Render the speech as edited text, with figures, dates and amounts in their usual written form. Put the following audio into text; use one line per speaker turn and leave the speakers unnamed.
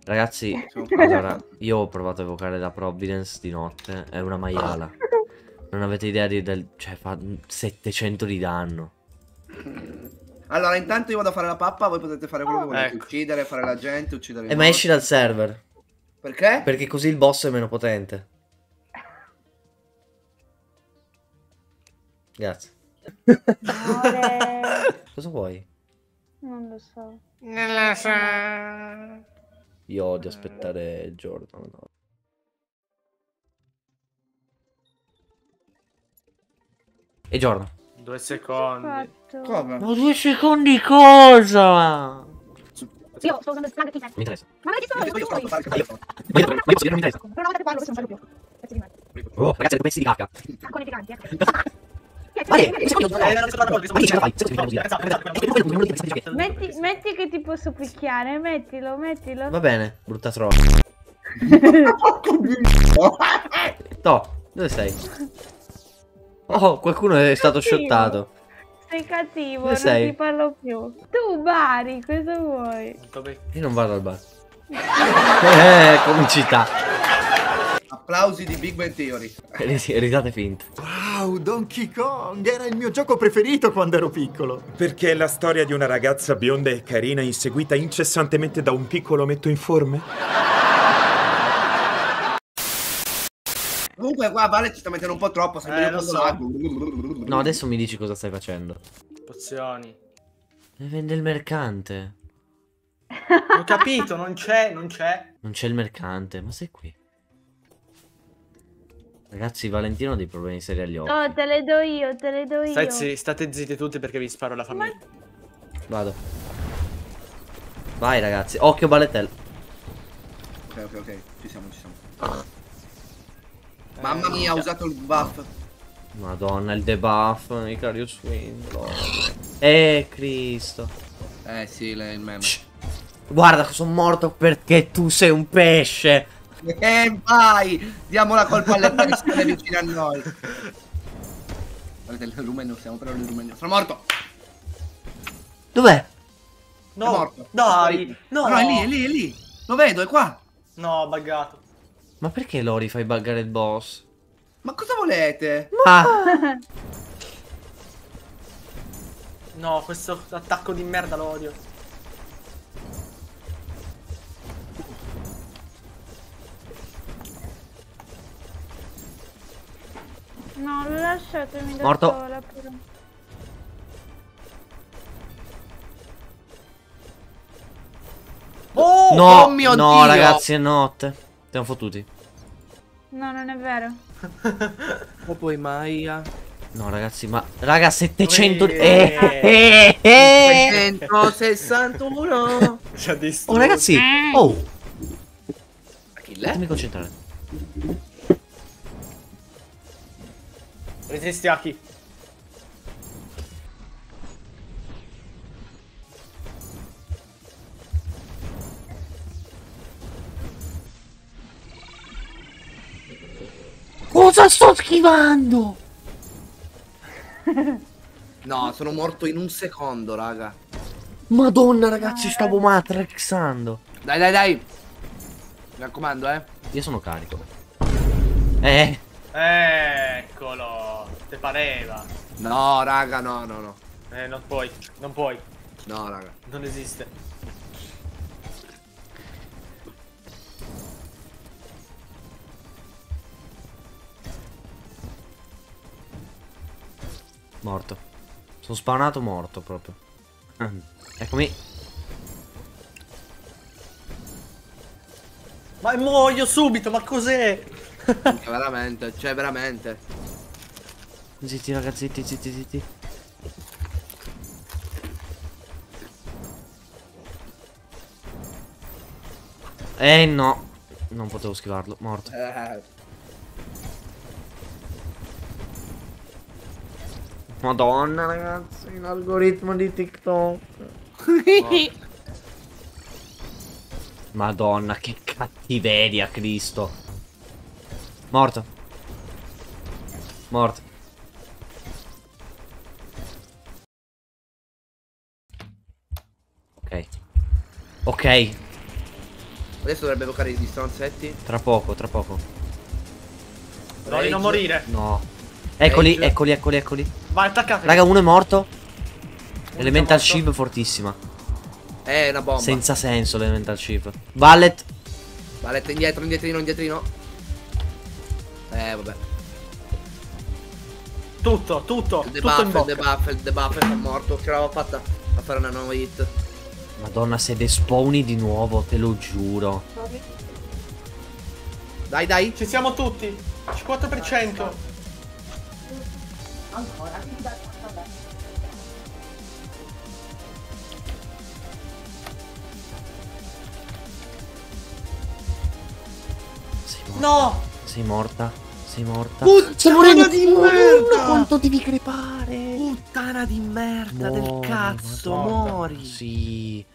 Ragazzi, allora, io ho provato a evocare la Providence di notte. È una maiala. Non avete idea cioè, fa 700 di danno.
Allora, intanto io vado a fare la pappa, voi potete fare quello che volete.
Ecco.
Uccidere, fare la gente, uccidere i
Ma esci dal
morti.
server.
Perché?
Perché così il boss è meno potente. Grazie.
Amore.
Cosa vuoi?
Non lo so.
Non lo so.
Io odio aspettare Jordan. No. E Jordan.
2 secondi.
Fatto.
Come?
Ma 2 secondi cosa?
Io sto usando il slang
Mi interessa.
Ma non è che sono
Io sto fare
Ma io posso dire non mi interessa.
Per una volta che parlo, questo non parlo più. Pezzi di merda.
Oh, ragazzi, pezzi di cacca.
Ancora picanti,
Vale, un secondo.
la seconda volta.
Ma che ce la fai? Se non
Metti che ti posso picchiare, mettilo.
Va bene, brutta trova. No, dove sei? Oh, qualcuno è stato shottato.
Sei cattivo,
Dove
non
sei?
ti parlo più. Tu, Bari, cosa vuoi?
Io non vado al bar. Comicità.
Applausi di Big Bang Theory.
Risate finte.
Wow, Donkey Kong era il mio gioco preferito quando ero piccolo.
Perché è la storia di una ragazza bionda e carina inseguita incessantemente da un piccolo ometto informe?
Comunque qua Vale ci sta mettendo un po' troppo, sembra
lo
un
so.
lago.
No, adesso mi dici cosa stai facendo.
Pozioni.
Vende il mercante.
Ho capito, non c'è.
Non c'è il mercante, ma sei qui. Ragazzi, Valentino ha dei problemi seri agli occhi.
No, te le do io.
State zitti tutti perché vi sparo alla famiglia.
Vado. Vai ragazzi, occhio Baletel.
Ok, ci siamo. Mamma mia, ha usato il buff.
Madonna, il debuff, Icario Swindler. Cristo.
Sì, il meme.
Guarda, sono morto perché tu sei un pesce.
Vai! Diamo la colpa alle persone vicine a noi. Guardate, il rumeno, stiamo però il rumeno. Sono morto!
Dov'è?
È morto.
Dai, no.
No, è lì. Lo vedo, è qua.
No, buggato.
Ma perché Lori fai buggare il boss?
Ma cosa volete?
Ah!
No, questo attacco di merda lo odio.
No, lo lasciatemi da
Morto.
sola però.
Oh!
No,
oh mio
no
Dio!
ragazzi, è notte. Siamo fottuti.
No, non è vero.
Ma poi Maia.
No ragazzi, ma... Raga, 700...
161.
Ci ha
Oh
distrutto.
ragazzi, oh,
Achille?
fatemi concentrare.
Resisti Aki.
Cosa sto schivando?
No, sono morto in un secondo, raga.
Madonna ragazzi, stavo matrixando.
Dai. Mi raccomando,
Io sono carico.
Eccolo. Te pareva.
No, raga, no.
Non puoi.
No, raga.
Non esiste.
Morto. Sono spawnato morto proprio. Eccomi.
Ma muoio subito, ma cos'è?
Veramente, cioè veramente.
Zitti ragazzi, zitti. No. Non potevo schivarlo, morto. Madonna ragazzi, l'algoritmo di TikTok. Madonna, che cattiveria, Cristo. Morto. Ok.
Adesso dovrebbe evocare i stronzetti.
Tra poco, tra poco.
Voglio non morire.
No. Eccoli,
Rage.
eccoli, eccoli, eccoli.
Vai, attaccate.
Raga, uno è morto. Elemental
morto.
Shiv fortissima.
È una bomba.
Senza senso l'Elemental Shiv. Vallet.
Valetta indietro, indietrino, indietrino. Vabbè.
Tutto
Il
in bocca.
debuff è morto. Che l'avevo fatta a fare una nuova hit.
Madonna, se despawni di nuovo, te lo giuro.
Dai, dai.
Ci siamo tutti. 50%.
Sei morta.
No!
Sei morta. Sei morta.
Puttana di merda!
Quanto devi crepare?
Puttana di merda del
Muori,
cazzo,
Madonna.
muori.
Sì.